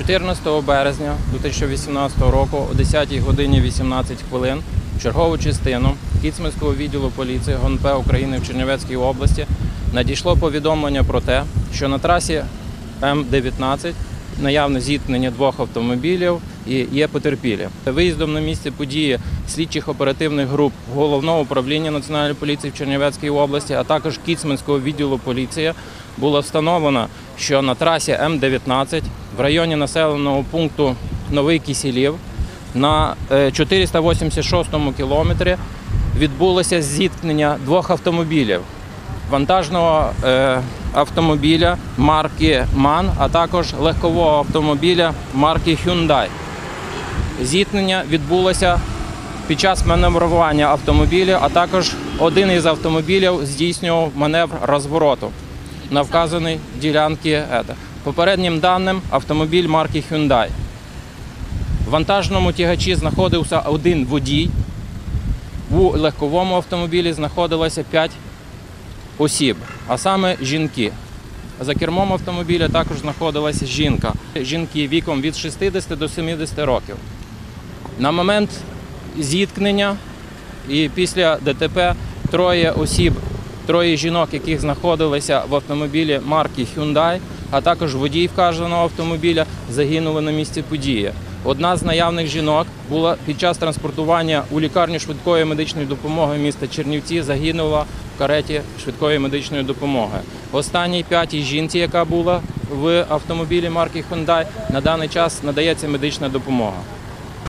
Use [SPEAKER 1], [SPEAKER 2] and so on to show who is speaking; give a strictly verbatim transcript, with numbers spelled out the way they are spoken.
[SPEAKER 1] чотирнадцятого березня дві тисячі вісімнадцятого року о десятій годині вісімнадцять хвилин в чергову частину Кіцманського відділу поліції Г Н П України в Чернівецькій області надійшло повідомлення про те, що на трасі М дев'ятнадцять наявне зіткнення двох автомобілів і є потерпілі. Виїздом на місце події слідчих оперативних груп Головного управління Національної поліції в Чернівецькій області, а також Кіцманського відділу поліції було встановлено, що на трасі М дев'ятнадцять в районі населеного пункту Новий Кисілів на чотириста вісімдесят шостому кілометрі відбулося зіткнення двох автомобілів. Вантажного е, автомобіля марки МАН, а також легкового автомобіля марки Hyundai. Зіткнення відбулося під час маневрування автомобіля, а також один із автомобілів здійснював маневр розвороту на вказаній ділянці. Попереднім даним автомобіль марки Hyundai. В вантажному тягачі знаходився один водій, у легковому автомобілі знаходилося п'ять осіб, а саме жінки. За кермом автомобіля також знаходилася жінка. Жінки віком від шістдесяти до сімдесяти років. На момент зіткнення і після Д Т П троє осіб, троє жінок, яких знаходилися в автомобілі марки Hyundai, а також водій вказаного автомобіля, загинули на місці події. Одна з наявних жінок була під час транспортування у лікарню швидкої медичної допомоги міста Чернівці, загинула в кареті швидкої медичної допомоги. Останній п'ятій жінці, яка була в автомобілі марки Hyundai, на даний час надається медична допомога.